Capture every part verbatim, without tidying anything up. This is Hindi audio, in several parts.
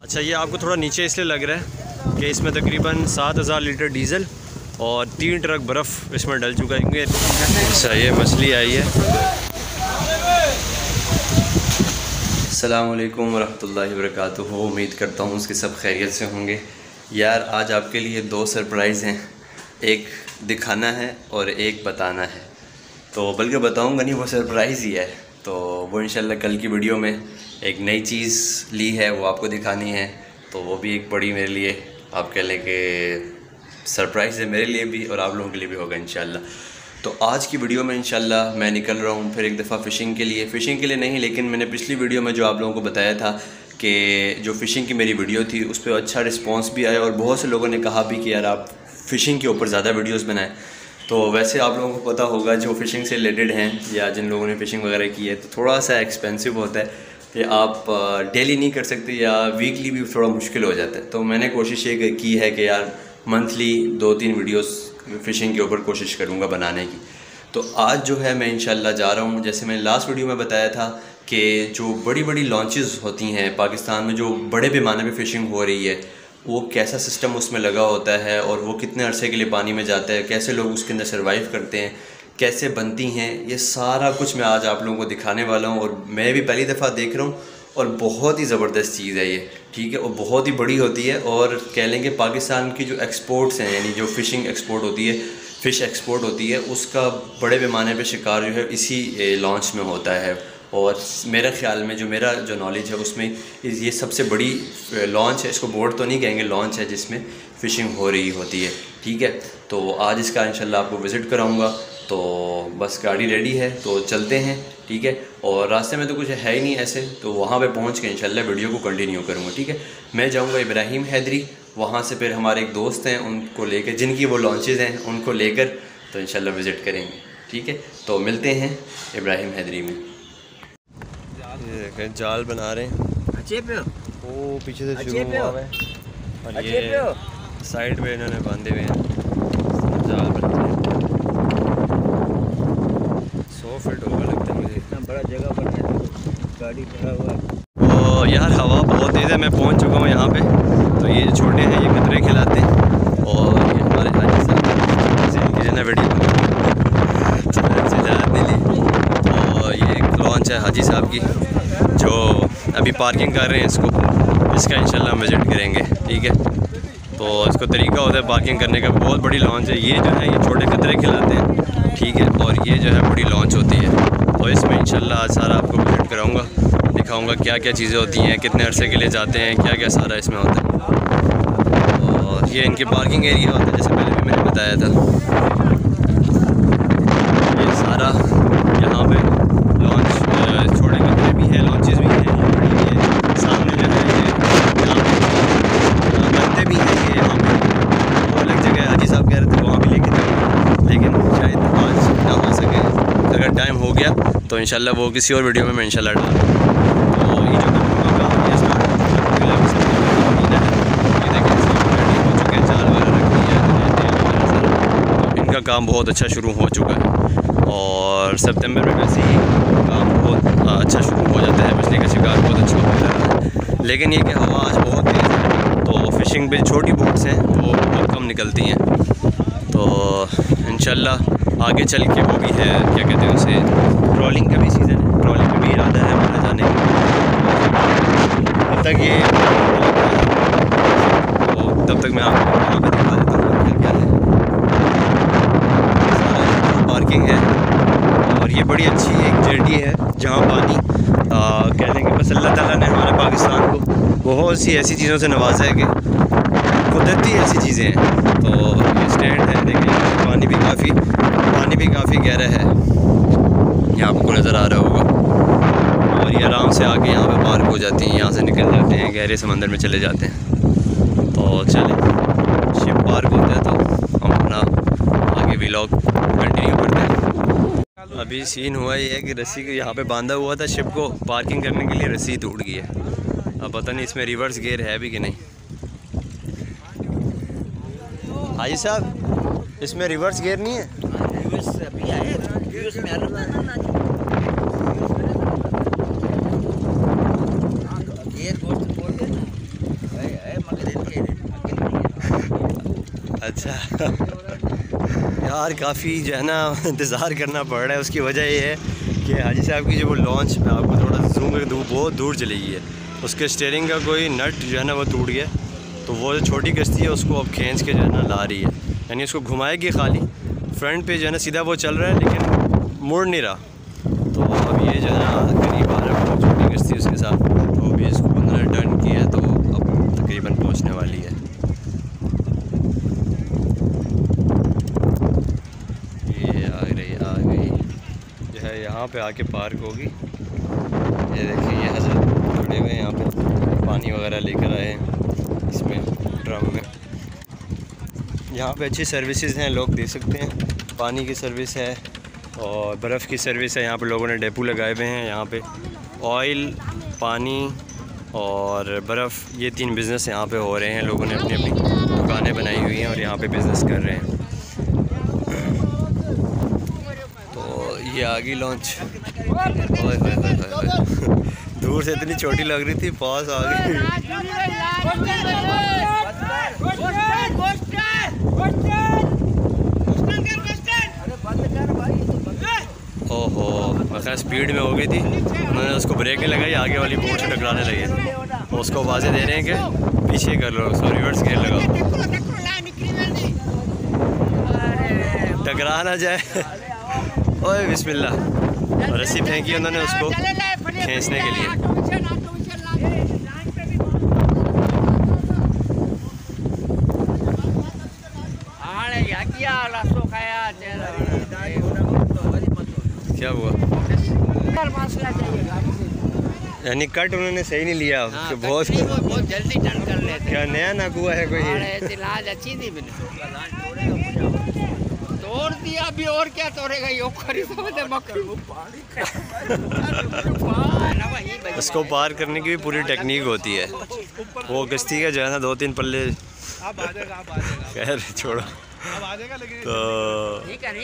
अच्छा, ये आपको थोड़ा नीचे इसलिए लग रहा है कि इसमें तकरीबन सात हज़ार लीटर डीज़ल और तीन ट्रक बर्फ़ इसमें डल चुका है क्योंकि अच्छा ये मछली आई है। अस्सलामु अलैकुम वरहमतुल्लाहि वबरकातुहू। उम्मीद करता हूँ उसके सब खैरियत से होंगे। यार आज आपके लिए दो सरप्राइज़ हैं, एक दिखाना है और एक बताना है। तो बल्कि बताऊँगा नहीं, वो सरप्राइज़ ही है। तो वो इंशाल्लाह कल की वीडियो में एक नई चीज़ ली है, वो आपको दिखानी है। तो वो भी एक बड़ी मेरे लिए आप कह लें कि सरप्राइज़ है, मेरे लिए भी और आप लोगों के लिए भी होगा इंशाल्लाह। तो आज की वीडियो में इंशाल्लाह मैं निकल रहा हूँ फिर एक दफ़ा फ़िशिंग के लिए। फ़िशिंग के लिए नहीं, लेकिन मैंने पिछली वीडियो में जो आप लोगों को बताया था कि जो फ़िशिंग की मेरी वीडियो थी उस पर अच्छा रिस्पांस भी आया और बहुत से लोगों ने कहा भी कि यार आप फ़िशिंग के ऊपर ज़्यादा वीडियोस बनाएं। तो वैसे आप लोगों को पता होगा जो फ़िशिंग से रिलेटेड हैं या जिन लोगों ने फ़िशिंग वगैरह की है, तो थोड़ा सा एक्सपेंसिव होता है कि आप डेली नहीं कर सकते या वीकली भी थोड़ा मुश्किल हो जाता है। तो मैंने कोशिश ये की है कि यार मंथली दो तीन वीडियोस फ़िशिंग के ऊपर कोशिश करूँगा बनाने की। तो आज जो है मैं इंशाल्लाह जा रहा हूँ, जैसे मैंने लास्ट वीडियो में बताया था कि जो बड़ी बड़ी लॉन्चेस होती हैं पाकिस्तान में, जो बड़े पैमाने पे फ़िशिंग हो रही है, वो कैसा सिस्टम उसमें लगा होता है और वो कितने अरसे के लिए पानी में जाता है, कैसे लोग उसके अंदर सर्वाइव करते हैं, कैसे बनती हैं, ये सारा कुछ मैं आज आप लोगों को दिखाने वाला हूँ। और मैं भी पहली दफ़ा देख रहा हूँ और बहुत ही ज़बरदस्त चीज़ है ये, ठीक है। और बहुत ही बड़ी होती है और कह लें कि पाकिस्तान की जो एक्सपोर्ट्स हैं, यानी जो फ़िशिंग एक्सपोर्ट होती है, फ़िश एक्सपोर्ट होती है, उसका बड़े पैमाने पे शिकार जो है इसी लॉन्च में होता है। और मेरा ख़्याल में जो मेरा जो नॉलेज है उसमें ये सबसे बड़ी लॉन्च है। इसको बोट तो नहीं कहेंगे, लॉन्च है जिसमें फ़िशिंग हो रही होती है, ठीक है। तो आज इसका इंशाल्लाह आपको विज़िट कराऊंगा। तो बस गाड़ी रेडी है तो चलते हैं, ठीक है। और रास्ते में तो कुछ है ही नहीं ऐसे, तो वहाँ पे पहुँच के इंशाल्लाह वीडियो को कंटिन्यू करूँगा, ठीक है। मैं जाऊँगा इब्राहिम हैदरी, वहाँ से फिर हमारे एक दोस्त हैं उनको लेकर, जिनकी वो लॉन्चेज़ हैं उनको लेकर तो इंशाल्लाह विज़िट करेंगे, ठीक है। तो मिलते हैं इब्राहिम हैदरी में। ये देखें जाल बना रहे हैं, अच्छे पे वो पीछे से शुरू हुआ है और ये साइड पे इन्होंने बांधे हुए हैं जाल बना रहे हैं। सौ फीट होगा लगता है मुझे, इतना बड़ा जगह बना है, गाड़ी खड़ा हुआ है। ओ यार हवा बहुत तेज़ है, मैं पहुंच चुका हूँ यहाँ पे। तो ये छोटे हैं, ये कतरे खिलाते हैं और ये हमारे हाजी साहब से इनकी जो है वीडियो से ज़्यादा नहीं ली। तो ये एक लॉन्च है हाजी साहब की जो अभी पार्किंग कर रहे हैं इसको, इसका इंशाल्लाह हम विज़िट करेंगे, ठीक है। तो इसको तरीका होता है पार्किंग करने का। बहुत बड़ी लॉन्च है ये, जो है ये छोटे कतरे खिलाते हैं, ठीक है। और ये जो है बड़ी लॉन्च होती है, तो इसमें इंशाल्लाह आज सारा आपको विज़िट कराऊंगा, दिखाऊंगा क्या क्या चीज़ें होती हैं, कितने अरसे के लिए जाते हैं, क्या क्या सारा इसमें होता है। और ये इनके पार्किंग एरिया होता है, जैसे पहले भी मैंने बताया था। ये सारा यहाँ पे लॉन्च छोटे कतरे भी हैं, लॉन्चेस भी हैं, ये बड़ी है सामने जो है ये बनते भी हैं ये यहाँ पे। वो अलग जगह हाजी साहब कह रहे थे वहाँ भी लेके जाएंगे, लेकिन शायद आज ना हो सके। अगर टाइम हो गया तो इंशाल्लाह वो किसी और वीडियो में मैं इंशाल्लाह डालूँगा। तो ये जो काम है स्टार्ट ये देखें रेडी हो चुके हैं, जाल वगैरह रखी है, तेल वगैरह सारा, तो इनका काम बहुत अच्छा शुरू हो चुका है। और सितंबर में वैसे ही काम बहुत अच्छा शुरू हो जाता है, मछली का शिकार बहुत अच्छा हो जाता है। लेकिन ये कि हवा आज बहुत तेज़ है, तो फ़िशिंग पे छोटी बोट्स हैं वो बहुत कम निकलती हैं। तो इंशाल्लाह आगे चल के वो भी है, क्या कहते हैं उसे, ट्रॉलिंग का भी सीज़न है, ट्रॉलिंग में भी इरादा है हमारा जाने का। तब तक ये तो तब तक मैं आपको यहाँ पर दिखा देता हूँ क्या क्या है। सारा पार्किंग है और ये बड़ी अच्छी एक जेटी है जहाँ पानी कह लें कि बस अल्लाह ताला ने हमारे पाकिस्तान को बहुत सी ऐसी चीज़ों से नवाजा है कि कुदरती ऐसी चीज़ें हैं। तो ये स्टैंड है, देखिए पानी भी काफ़ी पानी भी काफ़ी गहरा है, यहाँ आपको नज़र आ रहा होगा। और ये आराम से आके यहाँ पे पार्क हो जाती हैं, यहाँ से निकल जाते हैं, गहरे समंदर में चले जाते हैं। तो चलें, शिप पार्क होता है तो हम अपना आगे व्लॉग कंटिन्यू करते हैं। अभी सीन हुआ ये है कि रस्सी को यहाँ पे बांधा हुआ था, शिप को पार्किंग करने के लिए रस्सी टूट गई है। अब पता नहीं इसमें रिवर्स गियर है भी कि नहीं। हाजी साहब इसमें रिवर्स गियर नहीं है? रिवर्स अभी आए, रिवर्स में गियर बोर्ड बोल अच्छा यार काफ़ी जो है ना इंतज़ार करना पड़ रहा है। उसकी वजह ये है कि हाजी साहब की जो वो लॉन्च में आपको थोड़ा जूम करके दूर बहुत दूर चली गई है। उसके स्टीयरिंग का कोई नट जो है ना वो टूट गया, तो वो जो छोटी कश्ती है उसको अब खींच के जो है ना ला रही है, यानी उसको घुमाएगी खाली। फ्रंट पे जो है ना सीधा वो चल रहा है लेकिन मुड़ नहीं रहा। तो अब ये जो है ना करीब आ रहा है छोटी कश्ती उसके साथ, तो अभी इसको उन्होंने टर्न किया है तो अब तकरीबन पहुँचने वाली है। यहाँ पे आके पार्क होगी। ये देखिए ये हज़रत खड़े हुए हैं यहाँ पे, पानी वगैरह लेकर आए हैं इसमें ड्रम में। यहाँ पे अच्छी सर्विसेज हैं, लोग दे सकते हैं। पानी की सर्विस है और बर्फ़ की सर्विस है। यहाँ पे लोगों ने डेपो लगाए हुए हैं। यहाँ पे ऑयल, पानी और बर्फ़, ये तीन बिज़नेस यहाँ पे हो रहे हैं। लोगों ने अपनी अपनी दुकानें बनाई हुई हैं और यहाँ पे बिज़नेस कर रहे हैं। ये आगे लॉन्च दूर से इतनी छोटी लग रही थी, पास आ गई। ओहो मैं स्पीड में हो गई थी, उन्होंने उसको ब्रेक नहीं लगाई, आगे वाली बोट से टकराने लगे। उसको आवाज़ें दे रहे हैं कि पीछे कर लो, उसको रिवर्स गियर लगाओ, टकरा ना जाए। ओए बिस्मिल्लाह, रस्सी फेंकी उन्होंने उसको खींचने के लिए। क्या हुआ? यानी कट उन्होंने सही नहीं लिया। हाँ, बहुत बहुत जल्दी टर्न कर लेते। क्या नया नाकुआ है कोई? अच्छी थी तोड़ दिया अभी, और क्या तोड़ेगा यो इसको पार करने की भी पूरी टेक्निक होती है। वो कश्ती का जो है ना दो तीन पल्ले, खैर छोड़ो। तो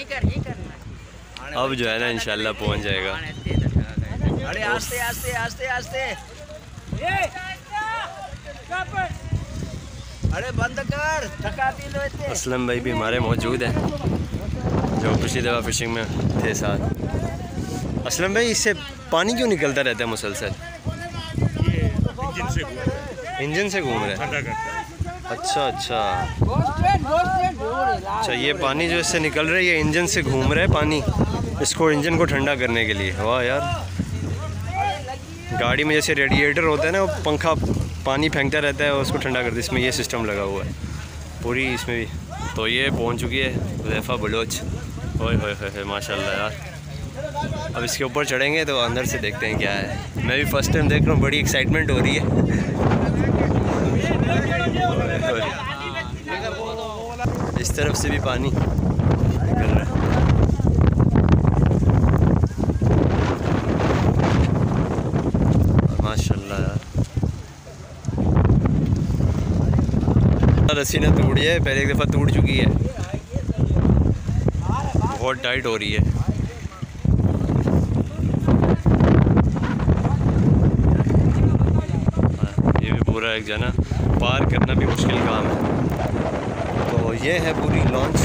अब जो है ना इंशाल्लाह पहुंच जाएगा। अरे आस्ते आस्ते आस्ते आस्ते, अरे बंद कर, थकाती लो इतने। असलम भाई भी हमारे मौजूद हैं जो पिछली दफ़ा फिशिंग में थे साथ। असलम भाई इससे पानी क्यों निकलता रहता है मुसलसल? इंजन से घूम रहा है। अच्छा अच्छा अच्छा, ये पानी जो इससे निकल रहा है ये इंजन से घूम रहा है पानी, इसको इंजन को ठंडा करने के लिए। वाह यार, गाड़ी में जैसे रेडिएटर होता है ना, वो पंखा पानी फेंकता रहता है और उसको ठंडा करता है, इसमें ये सिस्टम लगा हुआ है पूरी इसमें भी। तो ये पहुंच चुकी है हुज़ैफ़ा बलोच। ओए होए होए माशाल्लाह यार। अब इसके ऊपर चढ़ेंगे तो अंदर से देखते हैं क्या है। मैं भी फर्स्ट टाइम देख रहा हूँ, बड़ी एक्साइटमेंट हो रही है। इस तरफ से भी पानी निकल रहा है। माशाल्लाह यार, रस्सी ने तोड़ी है, पहले एक दफ़ा टूट चुकी है, बहुत टाइट हो रही है। ये भी पूरा एक जना पार करना भी मुश्किल काम है। तो ये है पूरी लॉन्च,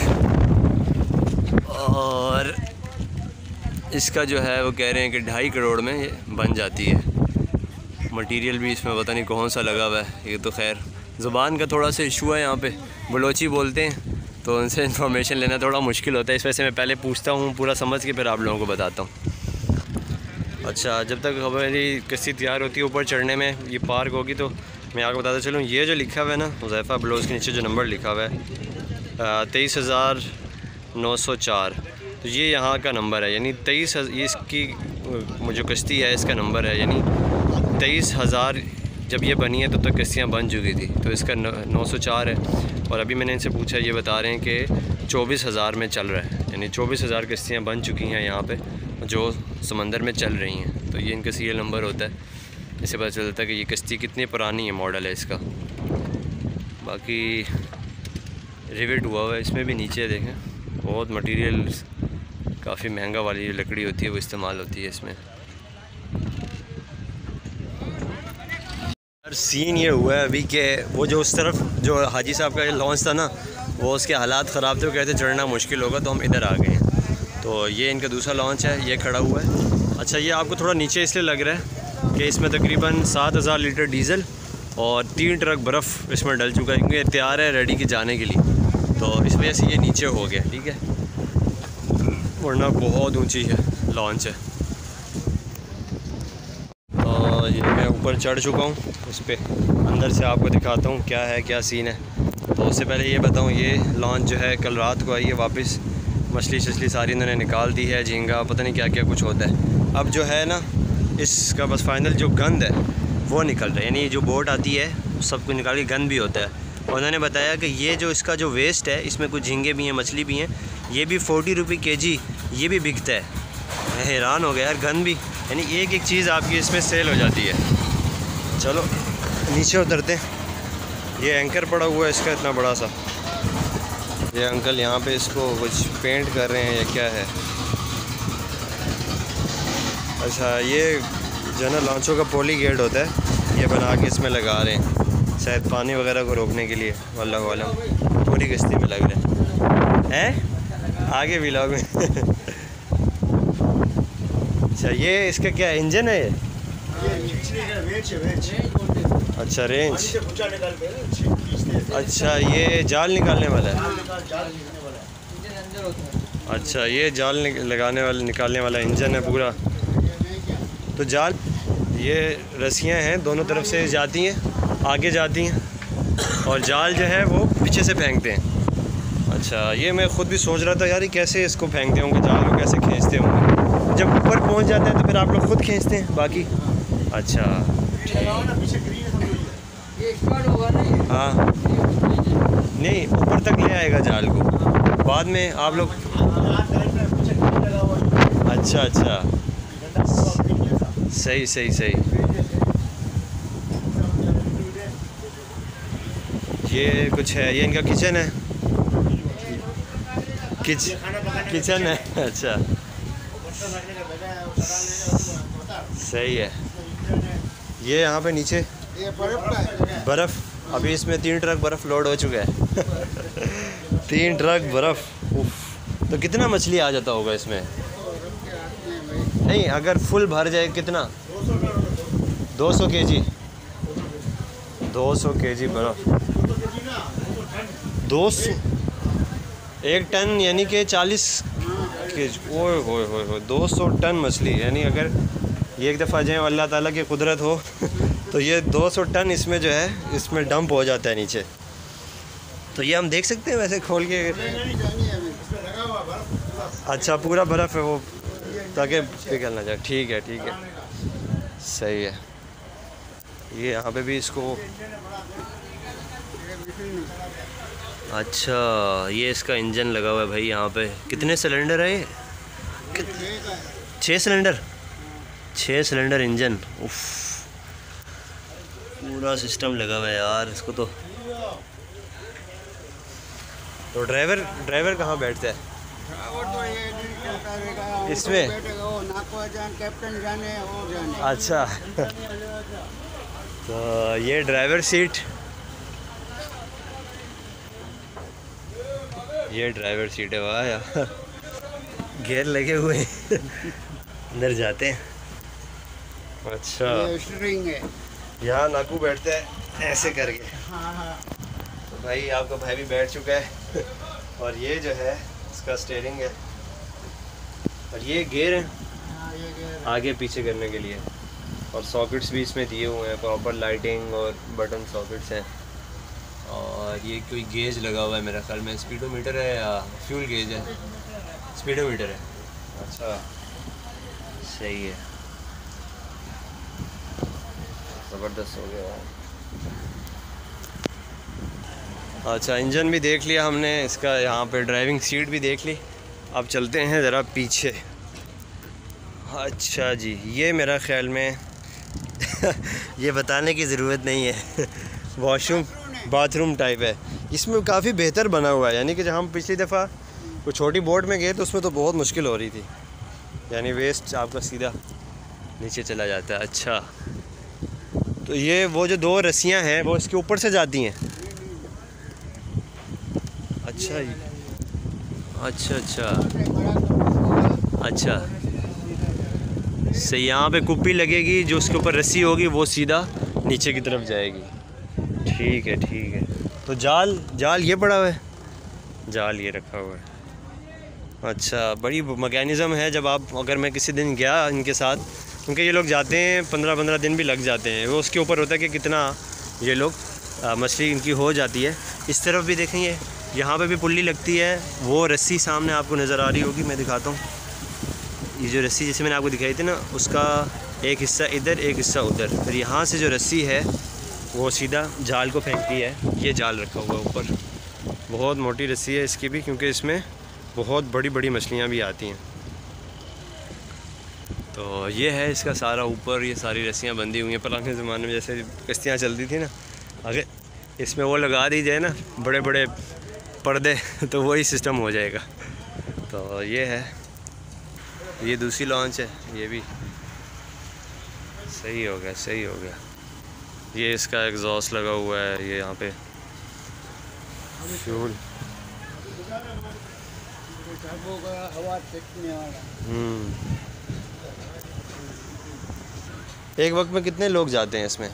और इसका जो है वो कह रहे हैं कि ढाई करोड़ में ये बन जाती है। मटेरियल भी इसमें पता नहीं कौन सा लगा हुआ है। ये तो खैर ज़ुबान का थोड़ा सा इशू है, यहाँ पे बलोची बोलते हैं तो उनसे इन्फॉर्मेशन लेना थोड़ा मुश्किल होता है। इस वजह से मैं पहले पूछता हूँ पूरा समझ के, फिर आप लोगों को बताता हूँ। अच्छा, जब तक हमारी कश्ती तैयार होती है ऊपर चढ़ने में, ये पार्क होगी, तो मैं आपको बताता चलूँ, ये जो लिखा हुआ है ना हुज़ैफ़ा बलोच के नीचे जो नंबर लिखा हुआ है तेईस हज़ार नौ सौ चार, तो ये यहाँ का नंबर है। यानी तेईस ये इसकी जो कश्ती है इसका नंबर है, यानी तेईस हज़ार जब ये बनी है तब तक कश्तियाँ बन चुकी थी, तो इसका नौ सौ चार है। और अभी मैंने इनसे पूछा, ये बता रहे हैं कि चौबीस हज़ार में चल रहा है, यानी चौबीस हज़ार कश्तियाँ बन चुकी हैं यहाँ पे जो समंदर में चल रही हैं। तो ये इनका सीरियल नंबर होता है, इससे पता चलता है कि ये कश्ती कितनी पुरानी है, मॉडल है इसका। बाकी रिवेट हुआ हुआ है इसमें भी, नीचे देखें बहुत मटेरियल, काफ़ी महंगा वाली जो लकड़ी होती है वो इस्तेमाल होती है इसमें। सीन ये हुआ है अभी के वो जो उस तरफ जो हाजी साहब का लॉन्च था ना, वो उसके हालात ख़राब थे, वो कहते चढ़ना मुश्किल होगा, तो हम इधर आ गए हैं। तो ये इनका दूसरा लॉन्च है, ये खड़ा हुआ है। अच्छा, ये आपको थोड़ा नीचे इसलिए लग रहा है कि इसमें तकरीबन सात हज़ार लीटर डीज़ल और तीन ट्रक बर्फ़ इसमें डल चुका है, क्योंकि ये तैयार है रेडी की जाने के लिए, तो इस वजह से ये नीचे हो गया। ठीक है, वरना बहुत ऊंची है लॉन्च है। तो ये मैं ऊपर चढ़ चुका हूँ उस पर, अंदर से आपको दिखाता हूँ क्या है, क्या सीन है। तो उससे पहले ये बताऊँ, ये लॉन्च जो है कल रात को आई है वापस, मछली शछली सारी इन्होंने निकाल दी है, झींगा पता नहीं क्या क्या कुछ होता है। अब जो है ना, इसका बस फाइनल जो गंद है वो निकल रहा है, यानी जो बोट आती है सब कुछ निकाल के गंद भी होता है। और उन्होंने बताया कि ये जो इसका जो वेस्ट है, इसमें कुछ झींगे भी हैं, मछली भी हैं, ये भी फोर्टी रुपये के जी ये भी बिकता है। मैं हैरान हो गया यार, गंद भी, यानी एक एक चीज़ आपकी इसमें सेल हो जाती है। चलो नीचे उतरते हैं। ये एंकर पड़ा हुआ है इसका इतना बड़ा सा, ये अंकल यहाँ पे इसको कुछ पेंट कर रहे हैं या क्या है। अच्छा, ये जो है ना लॉन्चों का पोली गेट होता है, ये बना के इसमें लगा रहे हैं, शायद पानी वगैरह को रोकने के लिए, वल्लाहु आलम। पूरी किश्ती में लग रहे हैं, आगे भी लोग में। अच्छा, ये इसका क्या इंजन है ये? अच्छा, रेंज। अच्छा, ये जाल निकालने वाला है। अच्छा, ये जाल लगाने वाला निकालने वाला इंजन है पूरा। तो जाल, ये रस्सियाँ हैं दोनों तरफ से जाती हैं, आगे जाती हैं, और जाल जो है वो पीछे से फेंकते हैं। अच्छा, ये मैं ख़ुद भी सोच रहा था यार, कैसे इसको फेंकते होंगे, जाल को कैसे खींचते होंगे। जब ऊपर पहुंच जाते हैं तो फिर आप लोग खुद खींचते हैं बाकी। अच्छा, हाँ, नहीं ऊपर तक ले आएगा जाल को, बाद में आप लोग। अच्छा अच्छा, सही सही सही। ये कुछ है, ये इनका किचन है, किच किचन है। अच्छा, सही है। ये यहाँ पे नीचे बर्फ़, अभी इसमें तीन ट्रक बर्फ़ लोड हो चुका है। तीन ट्रक बर्फ़। उफ, तो कितना मछली आ जाता होगा इसमें? नहीं, अगर फुल भर जाए कितना? दो सौ के जी दो सौ के जी बर्फ़, दो सौ एक टन, यानी कि चालीस के जी। ओए होए होए होए, दो सौ टन मछली, यानी अगर ये एक दफ़ा जाए अल्लाह ताला की कुदरत हो तो ये दो सौ टन इसमें जो है इसमें डंप हो जाता है नीचे। तो ये हम देख सकते हैं वैसे खोल के? अच्छा, पूरा बर्फ़ है वो, ताकि पिघल ना जाए। ठीक है ठीक है, सही है। ये यहाँ पे भी इसको, अच्छा, ये इसका इंजन लगा हुआ है भाई यहाँ पे। कितने सिलेंडर है ये? छः सिलेंडर छः सिलेंडर इंजन। उफ, पूरा सिस्टम लगा हुआ है यार इसको। तो तो ड्राइवर ड्राइवर कहाँ बैठता है इसमें? कैप्टन जाने और जाने। अच्छा। तो ये ड्राइवर सीट, ये ड्राइवर सीट है। वाह यार, गियर लगे हुए हैं। अंदर जाते हैं। अच्छा, स्टीयरिंग है, यहाँ नाकू बैठता है ऐसे करके। हाँ हाँ। तो भाई आपका भाई भी बैठ चुका है। और ये जो है इसका स्टीयरिंग है, और ये गियर है। हाँ, ये गियर आगे पीछे करने के लिए। और सॉकेट्स भी इसमें दिए हुए हैं, प्रॉपर लाइटिंग और बटन सॉकेट्स हैं। और ये कोई गेज लगा हुआ है मेरा ख्याल में, स्पीडोमीटर है या फ्यूल गेज है? स्पीडोमीटर है। अच्छा, सही है, ज़बरदस्त हो गया। अच्छा, इंजन भी देख लिया हमने इसका, यहाँ पे ड्राइविंग सीट भी देख ली। अब चलते हैं ज़रा पीछे। अच्छा जी, ये मेरा ख्याल में ये बताने की ज़रूरत नहीं है, वॉशरूम बाथरूम टाइप है। इसमें काफ़ी बेहतर बना हुआ है, यानी कि जब हम पिछली दफ़ा कोई छोटी बोट में गए तो उसमें तो बहुत मुश्किल हो रही थी, यानी वेस्ट आपका सीधा नीचे चला जाता है। अच्छा, तो ये वो जो दो रस्सियाँ हैं वो इसके ऊपर से जाती हैं। अच्छा जी, अच्छा अच्छा अच्छा। सही, यहाँ पे कुप्पी लगेगी, जो उसके ऊपर रस्सी होगी वो सीधा नीचे की तरफ जाएगी। ठीक है ठीक है। तो जाल जाल ये पड़ा हुआ है, जाल ये रखा हुआ है। अच्छा, बड़ी मैकेनिज़्म है। जब आप, अगर मैं किसी दिन गया इनके साथ, क्योंकि ये लोग जाते हैं पंद्रह पंद्रह दिन भी लग जाते हैं, वो उसके ऊपर होता है कि कितना ये लोग मछली इनकी हो जाती है। इस तरफ भी देखेंगे, यहाँ पे भी पुल्ली लगती है। वो रस्सी सामने आपको नज़र आ रही होगी, मैं दिखाता हूँ। ये जो रस्सी जैसे मैंने आपको दिखाई थी ना, उसका एक हिस्सा इधर एक हिस्सा उधर, फिर यहाँ से जो रस्सी है वो सीधा जाल को फेंकती है। ये जाल रखा हुआ है ऊपर, बहुत मोटी रस्सी है इसकी भी, क्योंकि इसमें बहुत बड़ी बड़ी मछलियाँ भी आती हैं। तो ये है इसका सारा ऊपर, ये सारी रस्सियाँ बंधी हुई हैं। पुराने ज़माने में जैसे कश्तियाँ चलती थी ना, अगर इसमें वो लगा दी जाए ना बड़े बड़े पर्दे, तो वही सिस्टम हो जाएगा। तो ये है, ये दूसरी लॉन्च है, ये भी सही हो गया सही हो गया। ये इसका एग्जॉस्ट लगा हुआ है, ये यहाँ पे फ्यूल। हम्म, एक वक्त में कितने लोग जाते हैं इसमें?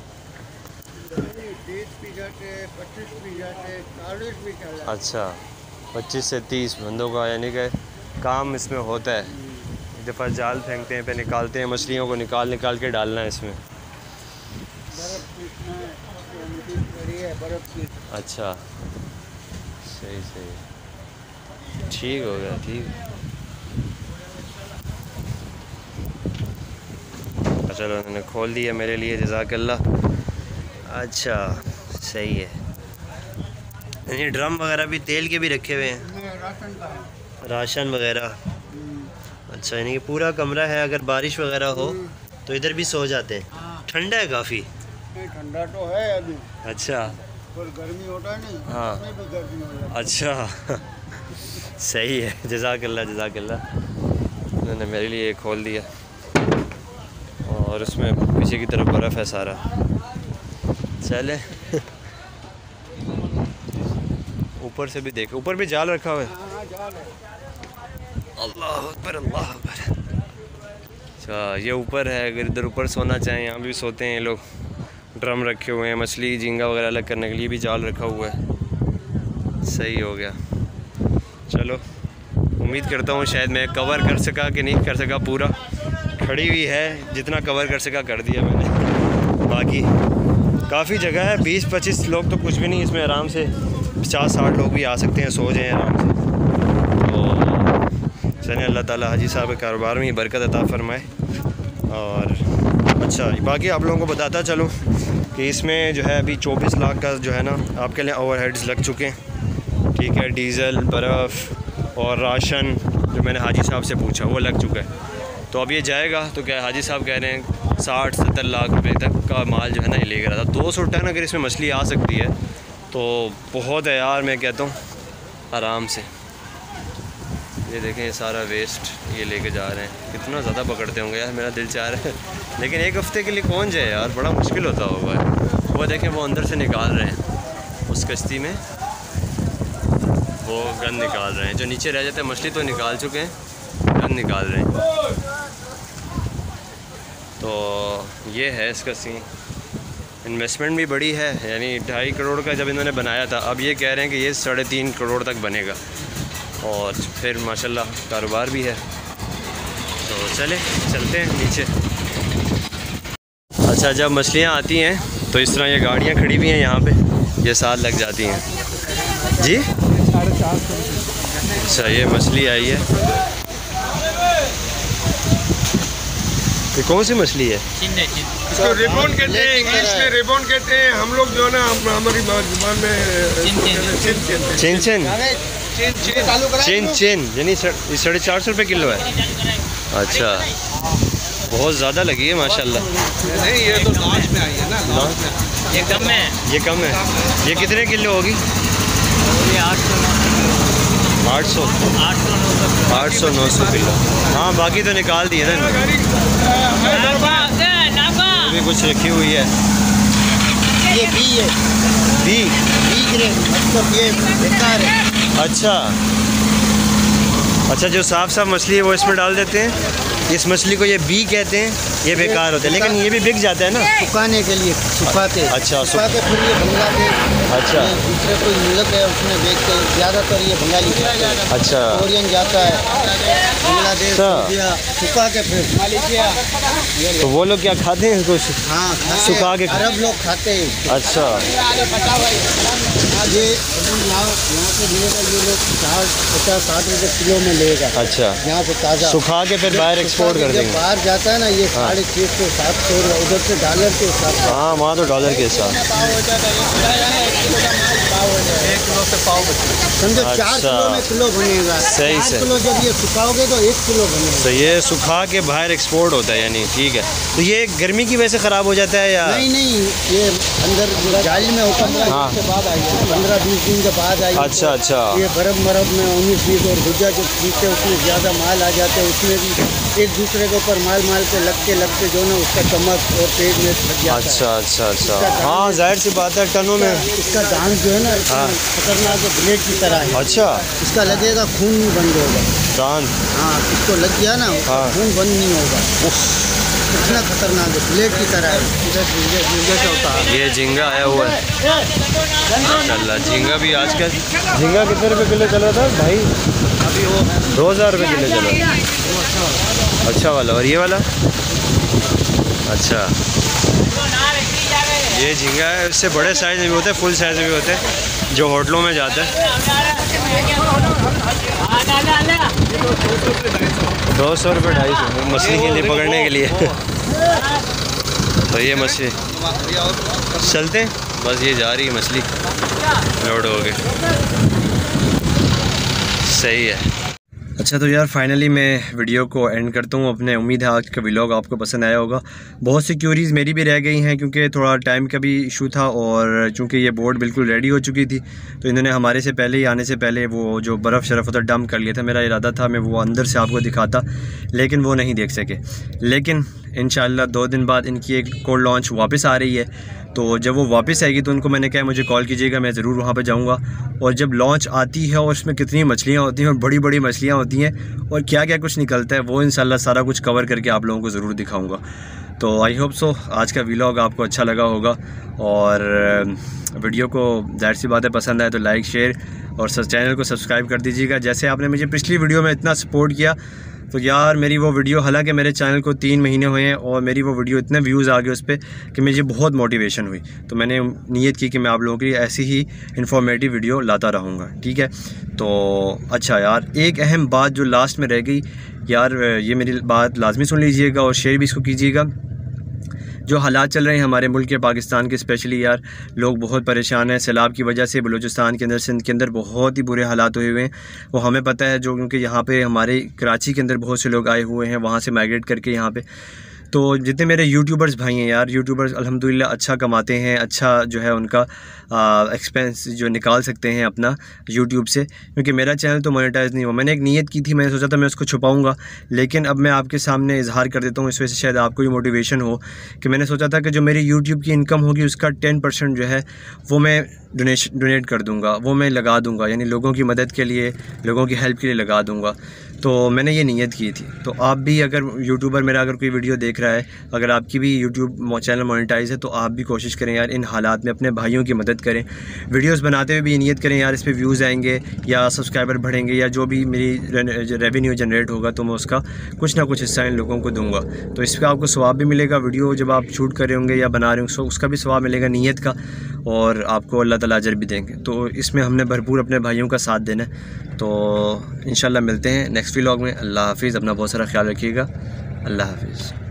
तीस भी जाते, पच्चीस भी जाते, चालीस भी जाते। अच्छा, पच्चीस से तीस बंदों का यानी कि काम इसमें होता है। एक दफ़ा जाल फेंकते हैं, पे निकालते हैं मछलियों को, निकाल निकाल के डालना है इसमें। बर्फ़ पीसना है, बर्फ़ पीस। अच्छा, सही सही, ठीक हो गया ठीक। चलो उन्होंने खोल दिया मेरे लिए, जज़ाकल्लाह। अच्छा सही है। ये ड्रम वगैरह भी तेल के भी रखे हुए हैं, राशन का है। राशन वगैरह। अच्छा, यानी कि पूरा कमरा है, अगर बारिश वगैरह हो तो इधर भी सो जाते हैं। ठंडा है काफ़ी? ठंडा तो है अभी। अच्छा, पर गर्मी होता है नहीं। हाँ। उसमें भी गर्मी हो जाती है। अच्छा सही है, जज़ाकल्लाह जज़ाकल्लाह। उन्होंने मेरे लिए खोल दिया, और उसमें पीछे की तरफ बर्फ़ है सारा। चले ऊपर से भी देख, ऊपर भी जाल रखा हुआ है। हाँ, जाल है। अल्लाह अकबर अल्लाह अकबर। अच्छा, ये ऊपर है, अगर इधर ऊपर सोना चाहें यहाँ भी सोते हैं लोग। ड्रम रखे हुए हैं, मछली झींगा वगैरह अलग करने के लिए भी जाल रखा हुआ है। सही हो गया। चलो, उम्मीद करता हूँ शायद मैं कवर कर सका कि नहीं कर सका पूरा। खड़ी हुई है, जितना कवर कर सका कर दिया मैंने। बाकी काफ़ी जगह है, बीस पच्चीस लोग तो कुछ भी नहीं, इसमें आराम से पचास साठ लोग भी आ सकते हैं, सो जाएँ आराम से। तो चलिए, अल्लाह ताला हाजी साहब के कारोबार में बरकत अता फरमाए। और अच्छा, बाकी आप लोगों को बताता चलूँ कि इसमें जो है अभी चौबीस लाख का जो है ना आपके लिए ओवरहेड्स लग चुके हैं। ठीक है, डीज़ल, बर्फ़ और राशन जो मैंने हाजी साहब से पूछा वो लग चुका है। तो अब ये जाएगा, तो क्या हाजी साहब कह रहे हैं साठ सत्तर लाख रुपए तक का माल जो है ना ये लेकर आता। दो सौ टन अगर इसमें मछली आ सकती है तो बहुत है यार, मैं कहता हूँ आराम से। ये देखें, ये सारा वेस्ट ये लेके जा रहे हैं। कितना ज़्यादा पकड़ते होंगे यार, मेरा दिल चाह रहा है लेकिन एक हफ़्ते के लिए कौन जाए यार, बड़ा मुश्किल होता होगा। वो देखें, वो अंदर से निकाल रहे हैं उस कश्ती में, वो गन निकाल रहे हैं। जो नीचे रह जाते हैं मछली तो निकाल चुके हैं, गन निकाल रहे हैं। तो ये है इसका सीन। इन्वेस्टमेंट भी बड़ी है, यानी ढाई करोड़ का जब इन्होंने बनाया था, अब ये कह रहे हैं कि ये साढ़े तीन करोड़ तक बनेगा। और फिर माशाल्लाह कारोबार भी है। तो चले चलते हैं नीचे। अच्छा, जब मछलियाँ आती हैं तो इस तरह ये गाड़ियाँ खड़ी हुई हैं यहाँ पे, ये साथ लग जाती हैं जी। साढ़े चार सौ। अच्छा, ये मछली आई है, ये कौन सी मछली है? इसको रिबॉन कहते हैं, इंग्लिश में रिबॉन कहते हैं। हम लोग जो है ना हमारी जुबान में चिन चिन चिन चिन यानी साढ़े चार सौ रुपये किलो है। अच्छा, बहुत ज़्यादा लगी है माशाल्लाह। नहीं, ये तो लास्ट में आई है ना, लास्ट में। ये कम है, ये कम है। ये कितने किलो होगी? ये आठ सौ आठ सौ आठ सौ नौ सौ आठ सौ नौ सौ किलो। हाँ, बाकी तो निकाल दिए ना इन्होंने। अभी कुछ रखी हुई है। ये बी है, बी बी गिरे मतलब ये बेकार है। अच्छा अच्छा, जो साफ साफ मछली है वो इसमें डाल देते हैं। इस मछली को ये बी कहते हैं, ये बेकार होता है, लेकिन ये भी बिक जाता है ना सुखाने के लिए, सुखाते। अच्छा, सुखा के फिर ये बांग्लादेश, अच्छा, दूसरे कोई मुल्क है उसमें बेचते हैं। ज़्यादातर ये बंगाली खाते हैं। अच्छा, कोरियन जाता है बांग्लादेश, इंडिया, सुखा के फिर मलेशिया। तो वो लोग क्या खाते हैं इसको? हाँ, सुखा के अरब लोग खाते हैं। अच्छा, ये यहाँ यहाँ से मिलेगा, ये लोग साठ पचास साठ रुपये किलो में लेगा। अच्छा, यहाँ से ताज़ा सुखा के फिर बाहर एक्सपोर्ट कर देंगे। बाहर जाता है ना ये साढ़े छः सौ सात सौ उधर से डॉलर के हिसाब से। हाँ, वहाँ तो डॉलर के हिसाब एक किलो से पाव समझो चार अच्छा। किलो में किलो बनेगा। सही चार से। किलो जब ये सुखाओगे तो एक किलो बनेगा। तो ये सुखा के बाहर एक्सपोर्ट होता है, यानी ठीक है। तो ये गर्मी की वजह से ख़राब हो जाता है या नहीं नहीं, ये अंदर जाली में पंद्रह हाँ। दिन के बाद आई है, पंद्रह बीस दिन के बाद आई। अच्छा अच्छा, ये बर्फ मरब में उन्नीस बीस और गुजा जब खींचते उसमें ज़्यादा माल आ जाते हैं, उसमें भी एक दूसरे के ऊपर माल माल के लगते लगते जो ना उसका चमक और पेट में लग जाता है। अच्छा अच्छा अच्छा, हाँ जाहिर सी बात है, टनों में। इसका दांत जो है ना हाँ। खतरनाक ब्लेड की तरह है। अच्छा, इसका लगेगा खून नहीं बंद होगा। दांत, हाँ, इसको लग गया ना हाँ। खून बंद नहीं होगा। इतना खतरनाक है, ब्लेड की तरह है। इधर झींगे झींगे से होता है। ये झींगा आया हुआ है माशाल्लाह। झींगा भी आजकल, झींगा कितने रुपए किलो चल रहा था भाई? अभी वो दो हज़ार रुपये किलो चल रहा है। अच्छा वाला, और ये वाला? अच्छा, ये झींगा है, इससे बड़े साइज़ में भी होते हैं, फुल साइज़ में भी होते हैं, जो होटलों में जाता है। दो सौ रुपये ढाई सौ मछली के लिए, पकड़ने के लिए। तो ये मछली चलते हैं, बस ये जा रही है मछली लोड हो गए। सही है। अच्छा, तो यार फाइनली मैं वीडियो को एंड करता हूँ अपने। उम्मीद है आज का व्लॉग आपको पसंद आया होगा। बहुत सी क्यूरीज़ मेरी भी रह गई हैं क्योंकि थोड़ा टाइम का भी इशू था, और चूँकि ये बोट बिल्कुल रेडी हो चुकी थी तो इन्होंने हमारे से पहले ही, आने से पहले वो जो बर्फ़ शरफ़ होता डंप कर लिया था। मेरा इरादा था मैं वो अंदर से आपको दिखाता, लेकिन वो नहीं देख सके। लेकिन इंशाल्लाह दो दिन बाद इनकी एक कोल्ड लॉन्च वापस आ रही है, तो जब वो वापस आएगी तो उनको मैंने कहा मुझे कॉल कीजिएगा, मैं ज़रूर वहाँ पे जाऊँगा। और जब लॉन्च आती है और उसमें कितनी मछलियाँ होती हैं और बड़ी बड़ी मछलियाँ होती हैं और क्या क्या कुछ निकलता है, वो इंशाल्लाह सारा कुछ कवर करके आप लोगों को ज़रूर दिखाऊँगा। तो आई होप सो आज का व्लॉग आपको अच्छा लगा होगा, और वीडियो को जाहिर सी बात है पसंद आए तो लाइक शेयर और चैनल को सब्सक्राइब कर दीजिएगा। जैसे आपने मुझे पिछली वीडियो में इतना सपोर्ट किया, तो यार मेरी वो वीडियो, हालांकि मेरे चैनल को तीन महीने हुए हैं और मेरी वो वीडियो इतने व्यूज़ आ गए उस पर कि मुझे बहुत मोटिवेशन हुई। तो मैंने नीयत की कि मैं आप लोगों की ऐसी ही इन्फॉर्मेटिव वीडियो लाता रहूँगा, ठीक है। तो अच्छा यार, एक अहम बात जो लास्ट में रह गई यार, ये मेरी बात लाजमी सुन लीजिएगा और शेयर भी इसको कीजिएगा। जो हालात चल रहे हैं हमारे मुल्क के, पाकिस्तान के स्पेशली यार, लोग बहुत परेशान हैं सैलाब की वजह से। बलूचिस्तान के अंदर, सिंध के अंदर बहुत ही बुरे हालात हुए हुए हैं, वो हमें पता है, जो क्योंकि यहाँ पे हमारे कराची के अंदर बहुत से लोग आए हुए हैं वहाँ से माइग्रेट करके यहाँ पे। तो जितने मेरे यूट्यूबर्स भाई हैं यार, यूट्यूबर्स अल्हम्दुलिल्लाह अच्छा कमाते हैं, अच्छा जो है उनका एक्सपेंस जो निकाल सकते हैं अपना यूट्यूब से, क्योंकि मेरा चैनल तो मोनेटाइज नहीं हुआ। मैंने एक नीयत की थी, मैंने सोचा था मैं उसको छुपाऊंगा, लेकिन अब मैं आपके सामने इजहार कर देता हूँ, इस वजह से शायद आपको भी मोटिवेशन हो कि मैंने सोचा था कि जो मेरी यूट्यूब की इनकम होगी उसका टेन परसेंट जो है वो मैं डोनेशन डोनेट कर दूँगा, वो मैं लगा दूँगा, यानी लोगों की मदद के लिए, लोगों की हेल्प के लिए लगा दूँगा। तो मैंने ये नीयत की थी। तो आप भी अगर यूट्यूबर मेरा अगर कोई वीडियो देख रहा है, अगर आपकी भी यूट्यूब चैनल मोनेटाइज है, तो आप भी कोशिश करें यार इन हालात में अपने भाइयों की मदद करें। वीडियोस बनाते हुए भी नीयत करें यार इस पे व्यूज़ आएंगे या सब्सक्राइबर बढ़ेंगे या जो भी मेरी रेवेन्यू जनरेट होगा तो मैं उसका कुछ ना कुछ हिस्सा इन लोगों को दूँगा। तो इस पर आपको सवाब भी मिलेगा, वीडियो जब आप शूट कर रहे होंगे या बना रहे होंगे उसका भी सवाब मिलेगा नीयत का, और आपको अल्लाह ताला अजर भी देंगे। तो इसमें हमने भरपूर अपने भाइयों का साथ देना है। तो इंशाल्लाह मिलते हैं नेक्स्ट व्लॉग में। अल्लाह हाफिज़, अपना बहुत सारा ख्याल रखिएगा। अल्लाह हाफिज़।